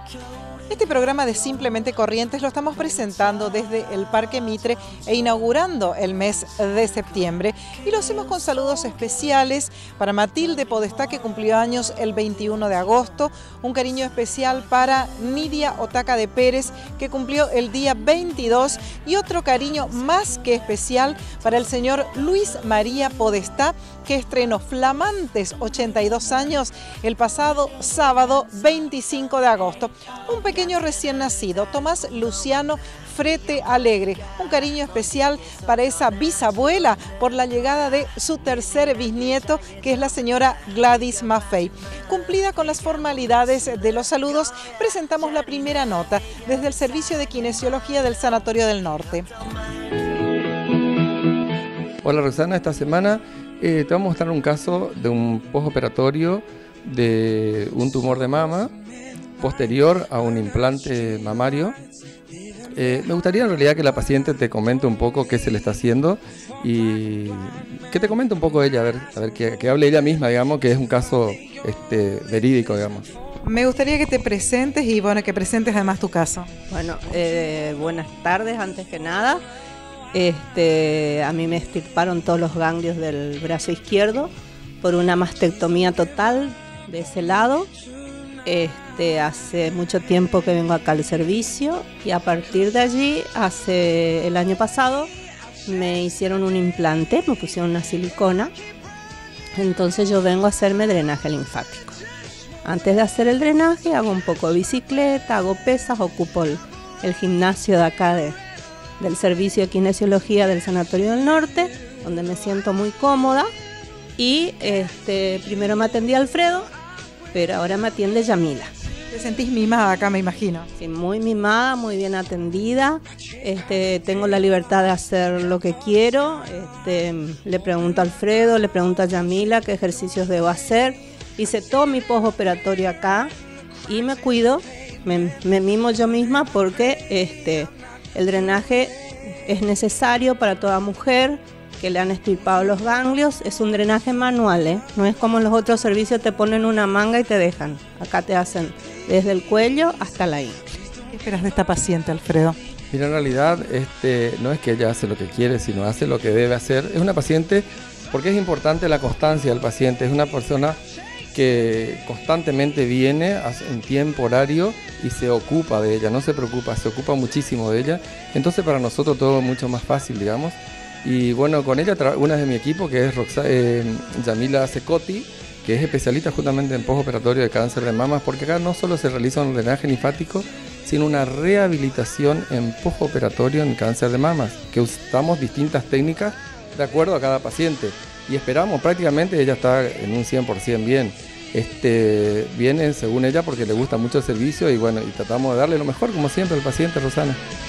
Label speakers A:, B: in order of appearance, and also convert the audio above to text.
A: Este programa de Simplemente Corrientes lo estamos presentando desde el Parque Mitre e inaugurando el mes de septiembre. Y lo hacemos con saludos especiales para Matilde Podestá, que cumplió años el 21 de agosto. Un cariño especial para Nidia Otaca de Pérez, que cumplió el día 22. Y otro cariño más que especial para el señor Luis María Podestá, que estrenó flamantes 82 años el pasado sábado 25 de agosto. Un pequeño recién nacido, Tomás Luciano Frete Alegre. Un cariño especial para esa bisabuela por la llegada de su tercer bisnieto, que es la señora Gladys Maffei. Cumplida con las formalidades de los saludos, presentamos la primera nota desde el Servicio de Kinesiología del Sanatorio del Norte.
B: Hola Rosana, esta semana te vamos a mostrar un caso de un postoperatorio de un tumor de mama posterior a un implante mamario. Me gustaría en realidad que la paciente te comente un poco qué se le está haciendo y que te comente un poco ella, a ver que hable ella misma, digamos, que es un caso verídico, digamos.
A: Me gustaría que te presentes y bueno, que presentes además tu caso.
C: Bueno, buenas tardes antes que nada. A mí me extirparon todos los ganglios del brazo izquierdo por una mastectomía total de ese lado. Hace mucho tiempo que vengo acá al servicio y a partir de allí, hace el año pasado, me hicieron un implante, me pusieron una silicona. Entonces yo vengo a hacerme drenaje linfático. Antes de hacer el drenaje hago un poco de bicicleta, hago pesas, ocupo el gimnasio de acá del Servicio de Kinesiología del Sanatorio del Norte, donde me siento muy cómoda. Y primero me atendía Alfredo, pero ahora me atiende Yamila.
A: Te sentís mimada acá, me imagino.
C: Sí, muy mimada, muy bien atendida. Tengo la libertad de hacer lo que quiero. Le pregunto a Alfredo, le pregunto a Yamila qué ejercicios debo hacer. Hice todo mi postoperatorio acá y me cuido, me mimo yo misma porque el drenaje es necesario para toda mujer que le han extirpado los ganglios. Es un drenaje manual, no es como en los otros servicios, te ponen una manga y te dejan. Acá te hacen desde el cuello hasta la ingle.
A: ¿Qué esperas de esta paciente, Alfredo?
B: Mira, en realidad no es que ella hace lo que quiere, sino hace lo que debe hacer. Es una paciente, porque es importante la constancia del paciente, es una persona que constantemente viene en tiempo horario y se ocupa de ella, no se preocupa, se ocupa muchísimo de ella. Entonces para nosotros todo es mucho más fácil, digamos. Y bueno, con ella una de mi equipo, que es Yamila Secoti, que es especialista justamente en postoperatorio de cáncer de mamas, porque acá no solo se realiza un drenaje linfático, sino una rehabilitación en postoperatorio en cáncer de mamas, que usamos distintas técnicas de acuerdo a cada paciente. Y esperamos, prácticamente ella está en un 100% bien. Viene según ella porque le gusta mucho el servicio y bueno, y tratamos de darle lo mejor como siempre al paciente, Rosana.